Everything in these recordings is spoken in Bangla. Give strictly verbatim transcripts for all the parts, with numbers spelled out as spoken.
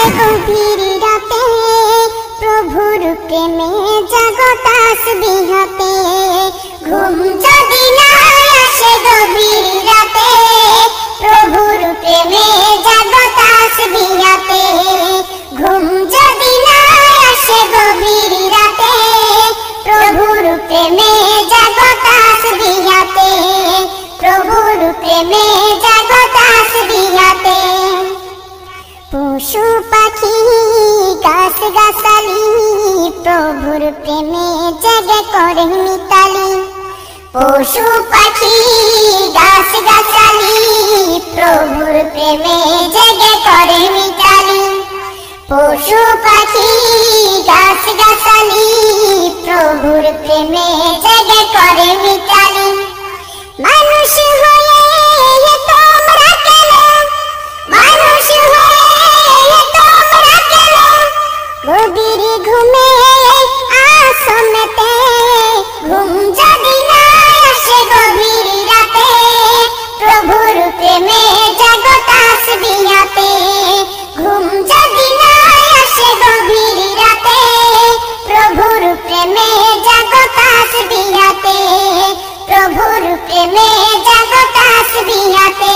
গভীর রাতে প্রভুর প্রেমে জাগো তাসবিহ হাতে। ঘুম যদি না আসে গভীর রাতে প্রভুর প্রেমে জাগো তাসবিহ হাতে। ঘুম যদি না আসে গভীর রাতে প্রভুর প্রেমে জাগো তাসবিহ হাতে। প্রভুর প্রেমে জাগো তাসবিহ হাতে। পশু পাখি গাছ গাছালি প্রভুর প্রেমে জেগে করে মিতালি। পশু পাখি গাছ গাছালি প্রভুর প্রেমে জেগে করে মিতালি। পশু পাখি গাছ গাছালি প্রভুর প্রেমে জেগে করে মিতালি। মানুষ হয়ে তোমরা কেন, মানুষ হয়ে তোমরা কেন গভীর ঘুমে আসো মেতে। ঘুম যদি না আসে গভীর রাতে প্রভুর প্রেমে জাগো তাসবিহ হাতে। ঘুম যদি না আসে গভীর রাতে প্রভুর প্রেমে জাগো তাসবিহ হাতে। প্রভুর প্রেমে জাগো তাসবিহ হাতে।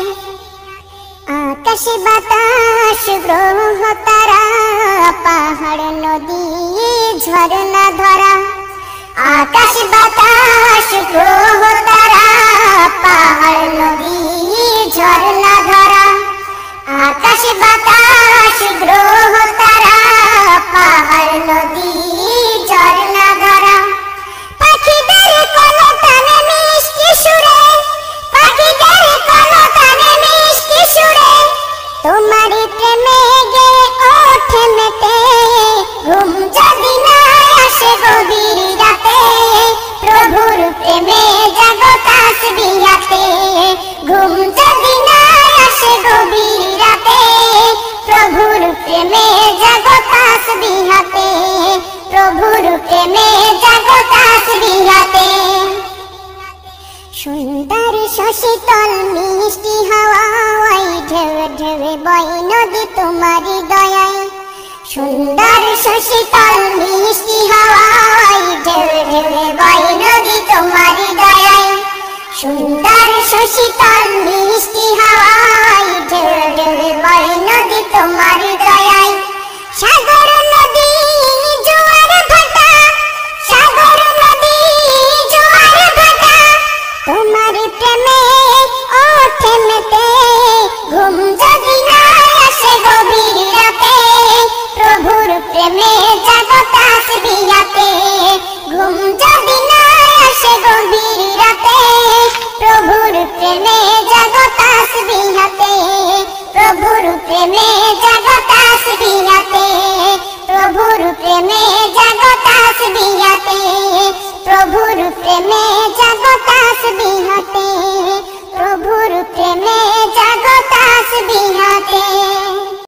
আকাশ বাতাস গ্রহ তারা পাহাড় নদী ঝরনা ধরা। আকাশ বাতাস গ্রহ তারা পাহাড় নদী ঝরনা ধরা। আকাশ বাতাস গ্রহ তারা পাহাড় নদী ঝরনা ধরা। পাখিদের কলতানে মিষ্টি সুরে, পাখিদের কলতানে মিষ্টি সুরে তোমার প্রেমে গে ওঠে মেতে। ঘুম যদি না আসে গভীর রাতে প্রভুর প্রেমে জাগো তাসবিহ হাতে। ঘুম যদি না আসে গভীর রাতে প্রভুর প্রেমে জাগো তাসবিহ হাতে। প্রভুর প্রেমে জাগো তাসবিহ হাতে। সুন্দর শশীতল মিষ্টি হাওয়ায় ঢেউ ঢেউ বয় নদী তোমারি দয়ায়। সুন্দর শশীতল মিষ্টি হাওয়ায় ঢেউ ঢেউ বয় নদী তোমারি দয়ায়। সুন্দর শশীতল মিষ্টি হাওয়ায় ঢেউ ঢেউ বয় নদী তোমারি দয়ায়। সাগর নদী জোয়ার ভাটা, সাগর নদী জোয়ার ভাটা তোমার প্রেমে ওঠে মেতে। ঘুম যদি না আসে গভীর রাতে প্রভুর প্রেমে জাগো তাসবিহ হাতে। ঘুম যদি না আসে গভীর রাতে প্রভুর প্রেমে জাগো তাসবিহ হাতে। প্রভুর প্রেমে জাগো তাসবিহ হাতে। প্রভুর প্রেমে জাগো তাসবিহ হাতে। প্রভুর প্রেমে জাগো তাসবিহ হাতে। প্রভুর প্রেমে জাগো তাসবিহ হাতে।